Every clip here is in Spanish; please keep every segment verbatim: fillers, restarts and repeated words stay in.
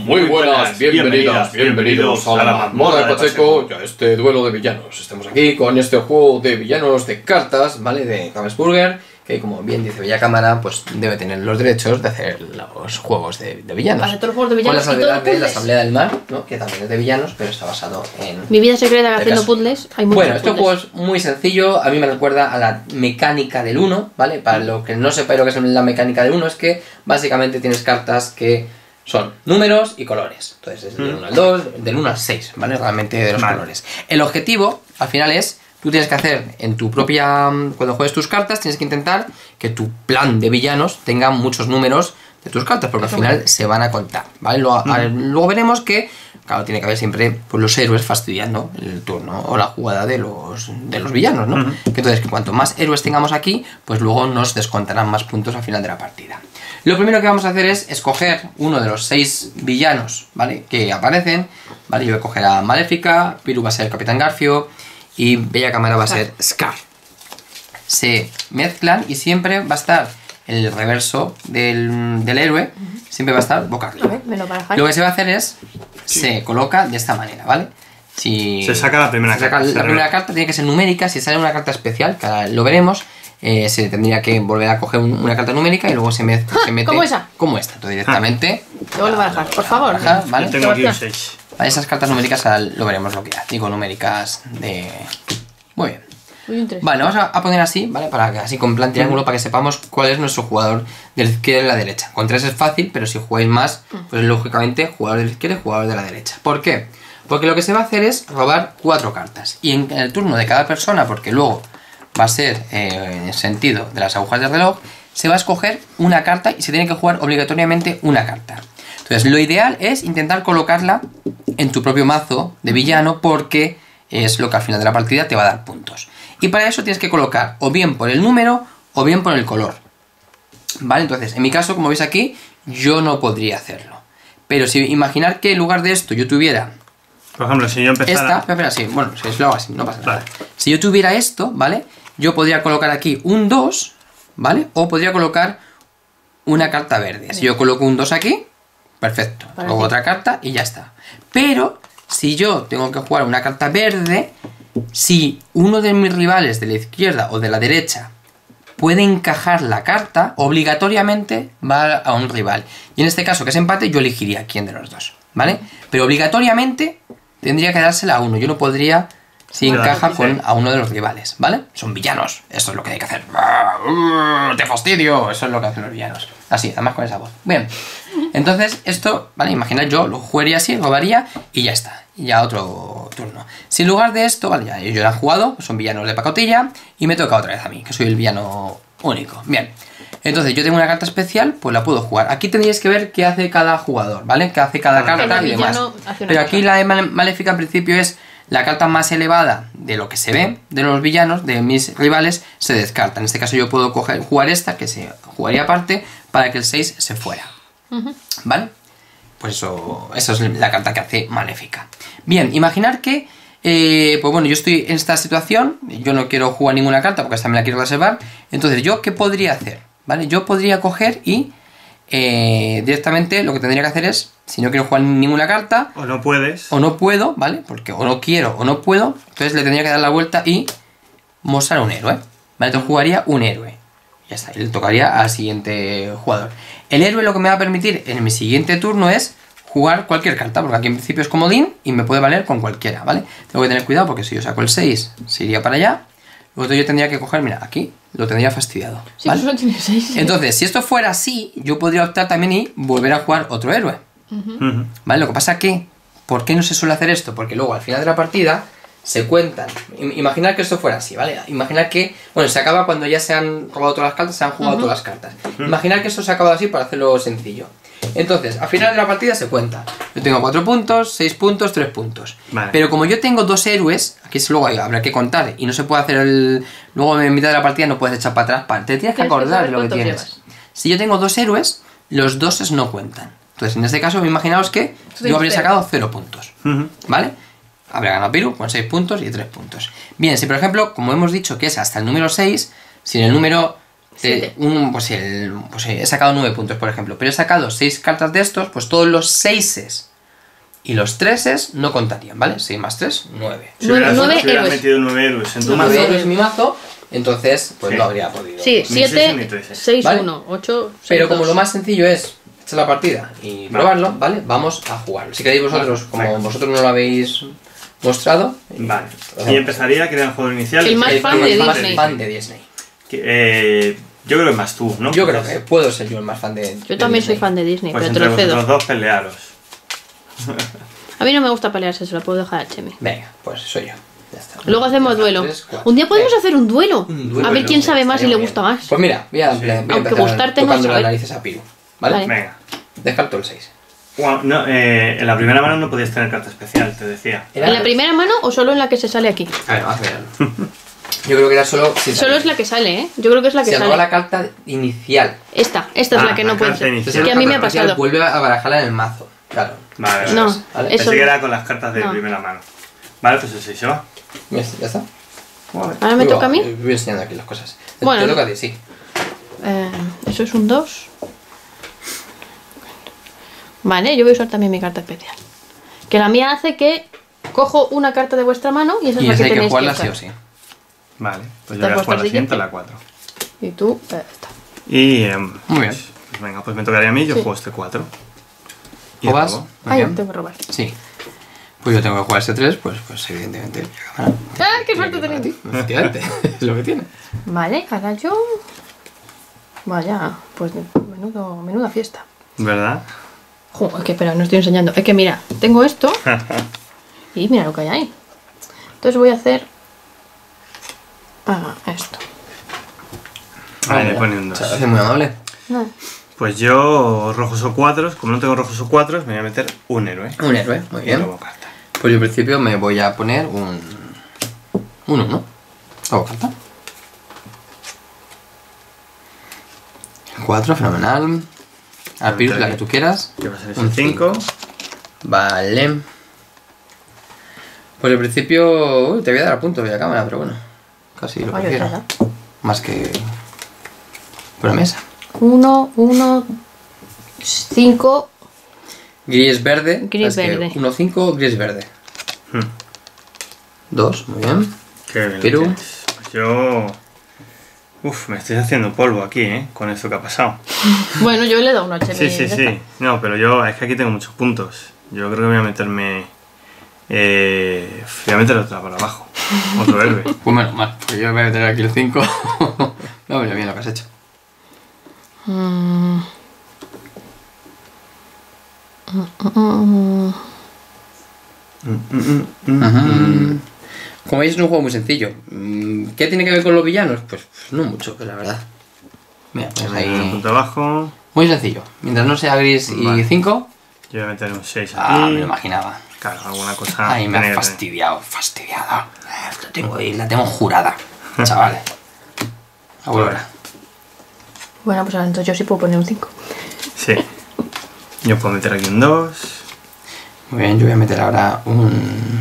Muy buenas, bienvenidas, bienvenidos a la mazmorra de Pacheco y a este duelo de villanos. Estamos aquí con este juego de villanos de cartas, ¿vale? De Ravensburger, que como bien dice Villacámara, pues debe tener los derechos de hacer los juegos de, de villanos. Vale, todos los juegos de villanos. Con la salvedad de la Asamblea del Mar, ¿no? Que también es de villanos, pero está basado en... Mi vida secreta haciendo puzzles. Hay bueno, este juego es muy sencillo, a mí me recuerda a la mecánica del uno, ¿vale? Para lo que no sepáis lo que es la mecánica del uno, es que básicamente tienes cartas que son números y colores. Entonces es del uno al dos, del uno al seis, ¿vale? Realmente de los vale. colores. El objetivo, al final, es... Tú tienes que hacer en tu propia... Cuando juegues tus cartas, tienes que intentar que tu plan de villanos tenga muchos números de tus cartas, porque al final se van a contar, ¿vale? Luego, uh-huh. a, luego veremos que, claro, tiene que haber siempre pues, los héroes fastidiando el turno o la jugada de los, de los villanos, ¿no? Uh-huh. Que entonces, que cuanto más héroes tengamos aquí, pues luego nos descontarán más puntos al final de la partida. Lo primero que vamos a hacer es escoger uno de los seis villanos, ¿vale? Que aparecen, ¿vale? Yo voy a coger a Maléfica, Piru va a ser el Capitán Garfio y Villacámara va a ser Scar. Se mezclan y siempre va a estar el reverso del, del héroe, siempre va a estar boca arriba. A ver, me lo barajáis. Lo que se va a hacer es, sí. se coloca de esta manera, ¿vale? Si se saca la primera se saca carta. La primera carta tiene que ser numérica, si sale una carta especial, que ahora lo veremos, eh, se tendría que volver a coger un, una carta numérica y luego se, me, se mete... ¿Cómo esa? Como esta, entonces directamente... Te vuelvo a barajar, por favor. Barajar, ¿vale? Yo tengo aquí un seis. Vale, esas cartas numéricas ahora lo veremos lo que hace. Digo, numéricas de... Muy bien. Vale, vamos a, a poner así, ¿vale? Para que así con plan triángulo, para que sepamos cuál es nuestro jugador de la izquierda y de la derecha. Con tres es fácil, pero si jugáis más, pues lógicamente jugador de la izquierda y jugador de la derecha. ¿Por qué? Porque lo que se va a hacer es robar cuatro cartas. Y en, en el turno de cada persona, porque luego va a ser eh, en el sentido de las agujas del reloj, se va a escoger una carta y se tiene que jugar obligatoriamente una carta. Entonces, lo ideal es intentar colocarla en tu propio mazo de villano porque es lo que al final de la partida te va a dar puntos. Y para eso tienes que colocar o bien por el número o bien por el color. ¿Vale? Entonces, en mi caso, como veis aquí, yo no podría hacerlo. Pero si imaginar que en lugar de esto yo tuviera... Por ejemplo, si yo empezara... Esta, espera, espera, sí, bueno, si lo hago así, no pasa nada. Vale. Si yo tuviera esto, ¿vale? Yo podría colocar aquí un dos, ¿vale? O podría colocar una carta verde. Si yo coloco un dos aquí... Perfecto, luego otra carta y ya está. Pero si yo tengo que jugar una carta verde, si uno de mis rivales de la izquierda o de la derecha puede encajar la carta, obligatoriamente va a un rival. Y en este caso, que es empate, yo elegiría quién de los dos, ¿vale? Pero obligatoriamente tendría que dársela a uno. Yo no podría si encaja con a uno de los rivales, ¿vale? Son villanos, eso es lo que hay que hacer. ¡Te fastidio! Eso es lo que hacen los villanos. Así, además con esa voz. Bien, entonces esto, ¿vale? Imaginad, yo lo jugaría así, robaría y ya está. Y ya otro turno. Si en lugar de esto, vale, ya yo ya he jugado, son villanos de pacotilla y me toca otra vez a mí, que soy el villano único. Bien, entonces yo tengo una carta especial, pues la puedo jugar. Aquí tendríais que ver qué hace cada jugador, ¿vale? Qué hace cada carta y demás. Pero aquí la de Maléfica en principio es... La carta más elevada de lo que se ve de los villanos, de mis rivales, se descarta. En este caso yo puedo coger, jugar esta, que se jugaría aparte, para que el seis se fuera. Uh-huh. ¿Vale? Pues eso, eso es la carta que hace Maléfica. Bien, imaginar que, eh, pues bueno, yo estoy en esta situación, yo no quiero jugar ninguna carta porque esta me la quiero reservar. Entonces, ¿yo qué podría hacer? ¿Vale? Yo podría coger y eh, directamente lo que tendría que hacer es, si no quiero jugar ninguna carta... O no puedes. O no puedo, ¿vale? Porque o no quiero o no puedo. Entonces le tendría que dar la vuelta y mostrar un héroe. ¿Vale? Entonces jugaría un héroe. Ya está. Y le tocaría al siguiente jugador. El héroe lo que me va a permitir en mi siguiente turno es jugar cualquier carta. Porque aquí en principio es comodín y me puede valer con cualquiera, ¿vale? Tengo que tener cuidado porque si yo saco el seis, se iría para allá. Luego yo tendría que coger, mira, aquí lo tendría fastidiado. ¿Vale? Sí, tiene seis. Entonces, si esto fuera así, yo podría optar también y volver a jugar otro héroe. Uh-huh. ¿Vale? Lo que pasa que, ¿por qué no se suele hacer esto? Porque luego al final de la partida se cuentan. Imaginar que esto fuera así, ¿vale? Imaginar que, bueno, se acaba cuando ya se han robado todas las cartas, se han jugado uh-huh. todas las cartas. Uh-huh. Imaginar que esto se ha acabado así para hacerlo sencillo. Entonces, al final de la partida se cuenta. Yo tengo cuatro puntos, seis puntos, tres puntos. Vale. Pero como yo tengo dos héroes, aquí luego habrá que contar y no se puede hacer el... Luego en mitad de la partida no puedes echar para atrás. Te tienes que acordar de lo que tienes. Llevas. Si yo tengo dos héroes, los doses no cuentan. Entonces, en este caso, imaginaos que yo habría sacado cero puntos. Uh-huh. ¿Vale? Habría ganado Piru con seis puntos y tres puntos. Bien, si por ejemplo, como hemos dicho que es hasta el número seis, si en el número Siete. Eh, un, pues, el, pues sí, he sacado nueve puntos, por ejemplo. Pero he sacado seis cartas de estos, pues todos los seises y los treses no contarían, ¿vale? seis más tres, nueve. Si Nueve- hubieras, nueve si hubieras héroes. metido nueve héroes en tu Nueve mazo, héroes en mi mazo, entonces pues Sí. no habría podido. Sí, Ni seis ni siete, trece. seis, ¿Vale? uno, ocho, seis, Pero como dos. lo más sencillo es echar la partida y probarlo, ¿vale? Vamos a jugarlo. Si queréis vosotros, como Venga. vosotros no lo habéis mostrado, Vale. Y empezaría, que era el juego inicial. El más el fan que de es más Disney. fan de Disney. Que, eh, yo creo que más tú, ¿no? Yo creo que puedo ser yo el más fan de Yo también soy fan de Disney, Pues pero te entre lo cedo. vosotros dos pelearos. A mí no me gusta pelearse, se lo puedo dejar a Chemi. Venga, pues soy yo. Ya está. Luego hacemos Dos, duelo. tres, cuatro. Un día podemos Venga. hacer un duelo. Un duelo, A ver no quién sé, sabe más y estaría le muy gusta bien. más. Pues mira, voy a, Sí. voy a Aunque empezar gustarte no tocando las sabe. narices a Piru. Vale. ¿Vale? Venga. Descarto el seis. Bueno, no, eh, en la primera mano no podías tener carta especial, te decía. ¿En la primera mano o solo en la que se sale aquí? A ver, vamos a mirarlo. Yo creo que era solo... Si Solo es la que sale, ¿eh? Yo creo que es la que Se sale. anula la carta inicial. Esta, esta es Ah, la que la no puede carta ser. inicial. Que a mí me ha Carta inicial pasado. Vuelve a barajarla en el mazo. Claro. Vale, No, vale. ¿vale? eso. Pensé que era con las cartas de No. primera mano. Vale, pues el seis se va. Ya está. Ahora me Uy, toca a mí. va, Voy enseñando aquí las cosas. Te- Bueno. Te toca a ti, sí. Eh, eso es un dos. Vale, yo voy a usar también mi carta especial. Que la mía hace que cojo una carta de vuestra mano y esa es Y la esa que hay que tenéis que jugarla sí usar. o sí. Vale, pues ¿Te yo voy a has puesto jugar la el siguiente, siguiente? la cuatro. Y tú, eh, esta. Y. em, Muy bien. Pues, pues venga, pues me tocaría a mí, yo Sí. juego este cuatro. Y ¿Juegas? robo. Muy Ay, bien. tengo que robar. Sí. Pues yo tengo que jugar este tres, pues, pues evidentemente. la cámara ¡Ah, qué tiene suerte que ir para tenéis! ti, efectivamente, es lo que tiene. Vale, ahora yo. Vaya, pues menudo, menuda fiesta. ¿Verdad? Jo, es que espera, no estoy enseñando. Es que mira, tengo esto y mira lo que hay ahí. Entonces voy a hacer. Ah, esto. Ahí le mira, pone un muchas dos. gracias, muy amable. Ah, Pues yo, rojos o cuatros, como no tengo rojos o cuatros, me voy a meter un héroe. Un héroe, muy Y bien. robo carta. Pues yo al principio me voy a poner un... Un uno. Hago carta. cuatro, fenomenal. Alpirus, la que tú quieras. Que va a ser Un ese cinco. Vale. Pues al principio... Uy, te voy a dar a punto de la cámara, pero bueno. Casi lo Ay, prefiero. ojalá. Más que... Por la mesa. Uno, uno, cinco. Gris verde. Gris ¿sabes qué? verde. uno, cinco, gris verde. Hmm, dos, muy bien. Qué bien. Perú. lo tienes. Pues yo. Uf, me estoy haciendo polvo aquí, ¿eh? Con esto que ha pasado. Bueno, yo le he dado un H. Sí, sí, sí. No, pero yo, es que aquí tengo muchos puntos. Yo creo que voy a meterme. Eh, voy a meter otra para abajo. Otro héroe. Pues menos mal, porque yo voy a meter aquí el cinco. No, pero bien lo que has hecho. Mm. Mm, mm, mm. Mm, mm, mm, Ajá. mm. Como veis es un juego muy sencillo. Mm, ¿Qué tiene que ver con los villanos? Pues, pues no mucho, pues la verdad. Mira, pues Un ahí... punto abajo. Muy sencillo. Mientras no sea gris y Vale. cinco... Yo voy a meter un seis aquí. Ah, me lo imaginaba. Claro, alguna cosa. Ay, me tiene has que tener. fastidiado, fastidiado. Eh, La tengo ahí, la tengo jurada. Chavales. Aurora. Bueno, pues ahora entonces yo sí puedo poner un cinco. Sí. Yo puedo meter aquí un dos. Muy bien, yo voy a meter ahora un...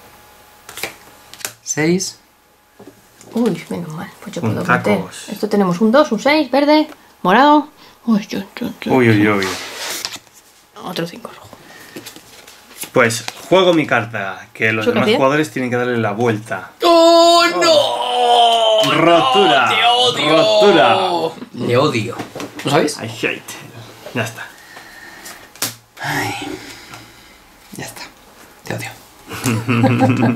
seis. Uy, menos mal. Pues yo puedo Puntacos. meter. Esto tenemos un dos, un seis, verde, morado. Uy, yo, yo, yo. Uy, uy, uy. Otro cinco rojo. Pues juego mi carta, que los ¿Eso qué demás hacía? jugadores tienen que darle la vuelta. ¡Oh, no! ¡Rotura! ¡Te odio! ¡Rotura! Le odio. ¿Lo sabéis? I hate. Ya está. Ay. Ya está. Te odio.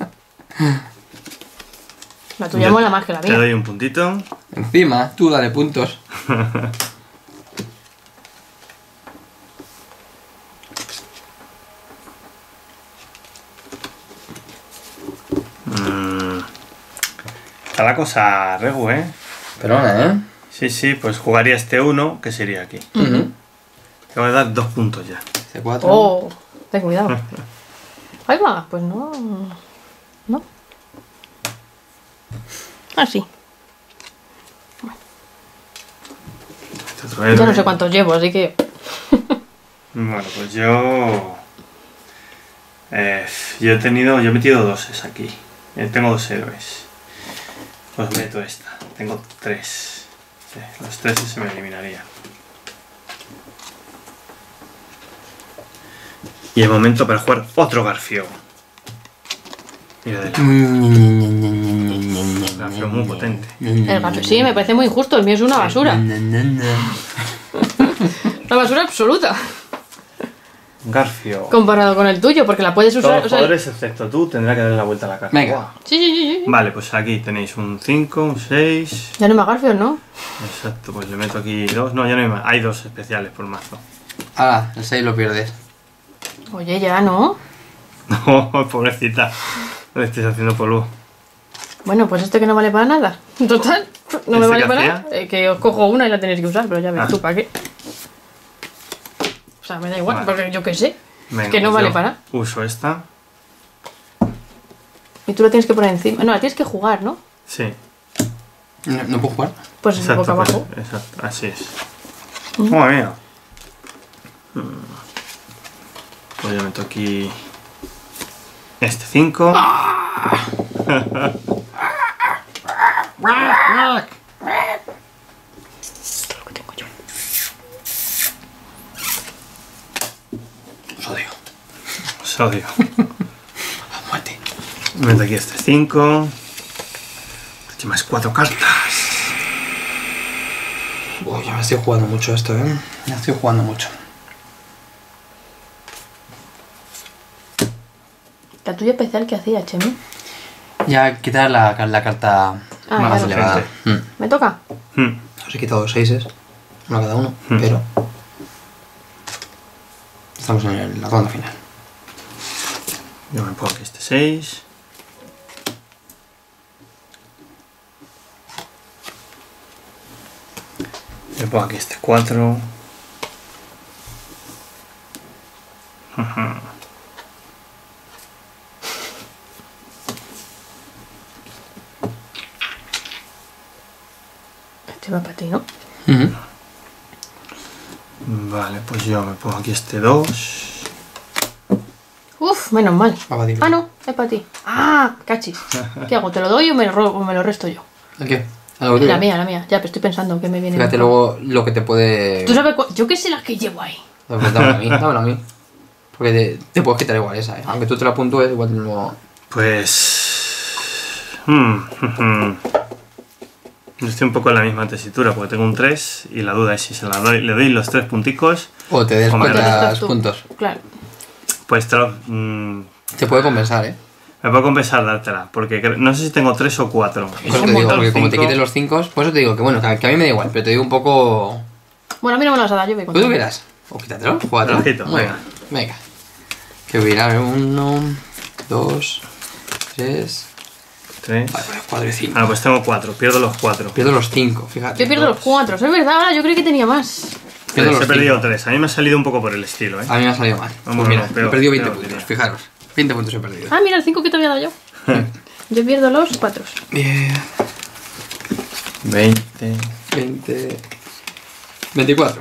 La tuya Yo mola más que la Te mía. doy un puntito. Encima, tú dale puntos. Mm. Está la cosa regu, ¿eh? Perdona, ¿eh? Sí, sí, pues jugaría este uno, que sería aquí. Ujú. Te voy a dar dos puntos ya. C cuatro. Oh, ten cuidado. Ahí va, pues no. No. Así. Este otro Ya no héroe. sé cuántos llevo, así que. Bueno, pues yo... Eh, yo he tenido... Yo he metido doses aquí. Eh, tengo dos héroes. Pues meto esta. Tengo tres. Sí, los tres se me eliminarían. Y el momento para jugar otro Garfio. Mira de la... Garfio muy potente. El Garfio, sí, me parece muy injusto. El mío es una basura. Una basura absoluta. Garfio. Comparado con el tuyo, porque la puedes usar. Todos los o sea, jugadores, excepto tú, tendrá que darle la vuelta a la carta. Venga. Wow. Sí, sí, sí, sí. Vale, pues aquí tenéis un cinco, un seis. Ya no me Garfios, ¿no? Exacto, pues le meto aquí dos. No, ya no hay más. Hay dos especiales por mazo. Ah, el seis lo pierdes. Oye, ya, ¿no? No, pobrecita. No le estés haciendo polvo. Bueno, pues este que no vale para nada. Total, no me ¿Este vale qué para hacía? nada. Eh, que os cojo una y la tenéis que usar, pero ya ves Ah. tú, ¿para qué? O sea, me da igual, Vale. porque yo qué sé. Venga, que no pues vale yo para nada. Uso esta. Y tú la tienes que poner encima. No, la tienes que jugar, ¿no? Sí. No, no puedo jugar. Pues Exacto, boca pues, abajo. exacto, así es. Madre mía. Mm. Pues yo meto aquí este cinco. Esto es lo que tengo yo. Os odio. Os odio. A muerte. Meto aquí este cinco. Aquí más cuatro cartas. Uy, ya me estoy jugando mucho esto, ¿eh? Me estoy jugando mucho. La tuya especial que hacía, Chemi. Ya quitar la, la carta Ah, más claro. elevada. Mm. ¿Me toca? Hmm. Os he quitado dos seises, uno a cada uno, Hmm. pero estamos en el- la ronda final. Yo me pongo aquí este seis. Me pongo aquí este cuatro. Este va para ti, ¿no? Ujú. Vale, pues yo me pongo aquí este dos. Uf, menos mal. Va para ti. Ah, no, es para ti. Ah, cachis. ¿Qué hago? ¿Te lo doy o me, ro- o me lo resto yo? ¿El qué? ¿Algo tuyo? La mía, la mía. Ya, pero estoy pensando que me viene. Fíjate mejor. luego lo que te puede... ¿Tú sabes cuál? Yo qué sé las que llevo ahí. Pues dámelo a mí, dámelo a mí. Porque te, te puedes quitar igual esa, ¿eh? Aunque tú te la puntúes, igual no... Pues... hmm, hmm, hmm. Yo estoy un poco en la misma tesitura porque tengo un tres y la duda es si se la doy, le doy los tres punticos. O te Hombre, descuentas Estás tú. puntos. Claro. Pues te lo- mm, Te puede compensar, ¿eh? me puedo compensar dártela porque cre- no sé si tengo tres o cuatro. Por eso un te digo, montón. porque como te Cinco. quites los cinco, por eso te digo que bueno, que a, que a mí me da igual, pero te digo un poco... Bueno, a mí no me lo vas a dar, yo voy con ¿Tú tuvieras? O quítatelo, júgatelo. Ojito, Muy venga. bien. Venga. Que hubiera a ver, uno, dos, tres... Tres. Vale, pues cuatro y cinco. Ah, pues tengo cuatro, pierdo los cuatro. Pierdo los cinco, fíjate. Yo pierdo los cuatro. Es verdad, ahora yo creí que tenía más. Pierdo Tres, los he perdido cinco. tres. A mí me ha salido un poco por el estilo, ¿eh? A mí me ha salido mal. Vamos, Pues mira, no, peor, he perdido veinte peor, puntos, diría. fijaros. veinte puntos he perdido. Ah, mira el cinco que te había dado yo. Yo pierdo los cuatro. Bien. veinte. veinte... veinticuatro.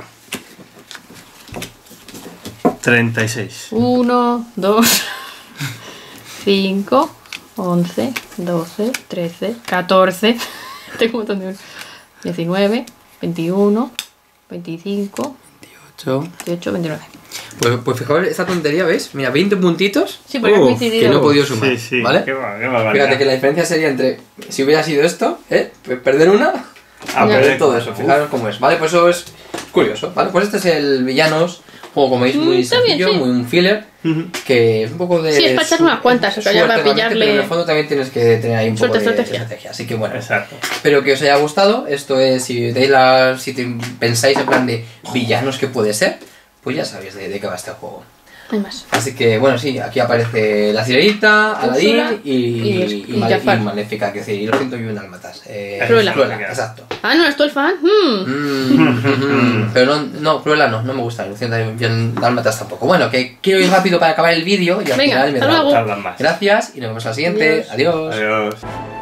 treinta y seis. uno, dos, cinco, once, doce, trece, catorce. Tengo un montón de... diecinueve, veintiuno, veinticinco, veintiocho. veintiocho, veintinueve. Pues, pues fijaos esta tontería, ¿veis? Mira, veinte puntitos Sí, porque ha Uf, coincidido. que no he podido sumar. Sí, sí. ¿Vale? Qué va, qué barbaridad. Fíjate que la diferencia sería entre si hubiera sido esto, ¿eh? Pe- Perder una, Ah, Ya. perder todo eso. Uf. Fijaros cómo es, ¿vale? Pues eso es curioso, ¿vale? Pues este es el Villanos, juego como veis Mm, muy está bien, sencillo, sí. muy un filler, Ujú. que es un poco de... Sí, es para echar su- unas cuantas, o sea, ya suerte para realmente, pillarle- pero en el fondo también tienes que tener ahí un poco Suerte, de estrategia. estrategia. Así que bueno, Exacto. espero que os haya gustado. Esto es, si tenéis la, si te- pensáis en plan de villanos que puede ser, pues ya sabéis de, de qué va este juego. No hay más. Así que bueno, sí, aquí aparece la Sirenita, Aladín Úrsula y, y- y, y Male- Jafar. y Maléfica, que decir, y los ciento y un dálmatas. Eh, Cruella. exacto. Ah, no, estoy el fan. Hmm. Mm, mm, pero no, no, Cruella no, no me gusta, los ciento y un dálmatas tampoco. Bueno, que quiero ir rápido para acabar el vídeo y al Venga, final me hasta da- luego. Tardan más. Gracias y nos vemos al siguiente. Adiós. Adiós. Adiós.